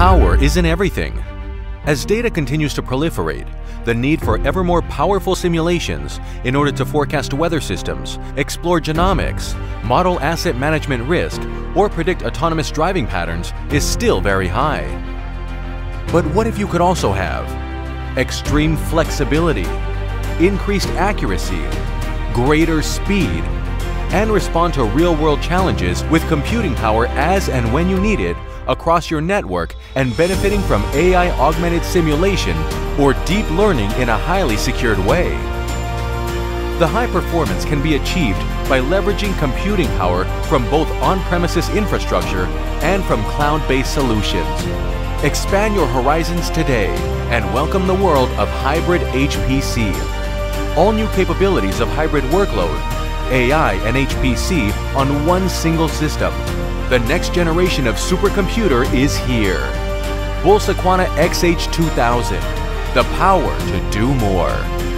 Power is in everything. As data continues to proliferate, the need for ever more powerful simulations in order to forecast weather systems, explore genomics, model asset management risk, or predict autonomous driving patterns is still very high. But what if you could also have extreme flexibility, increased accuracy, greater speed, and respond to real-world challenges with computing power as and when you need it across your network and benefiting from AI-augmented simulation or deep learning in a highly secured way? The high performance can be achieved by leveraging computing power from both on-premises infrastructure and from cloud-based solutions. Expand your horizons today and welcome the world of hybrid HPC. All new capabilities of hybrid workload, AI and HPC on one single system. The next generation of supercomputer is here. BullSequana XH2000, the power to do more.